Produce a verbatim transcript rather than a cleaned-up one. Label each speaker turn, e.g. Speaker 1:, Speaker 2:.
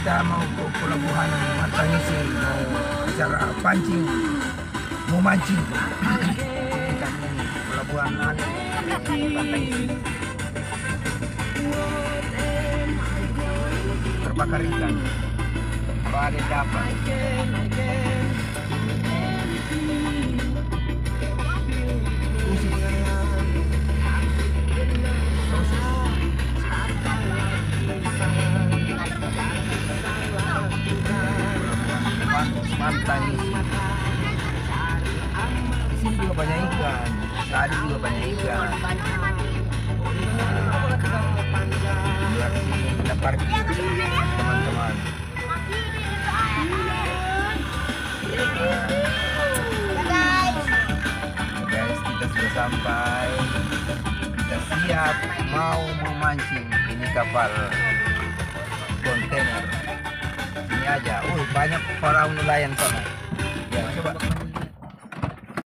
Speaker 1: kita mau ke pelabuhan Martangisi, mau acara pancing, mau mancing. Ikan ini pelabuhan Martangisi. Terbakar ikan. Kalau ada dapat. Martangisi. Di sini juga banyak ikan. Tadi juga banyak ikan. Lihat sini ada parkir, teman-teman. Guys, kita sudah sampai. Kita siap mau memancing. Ini kapal kontainer. Ini aja. Oh, banyak para nelayan sana.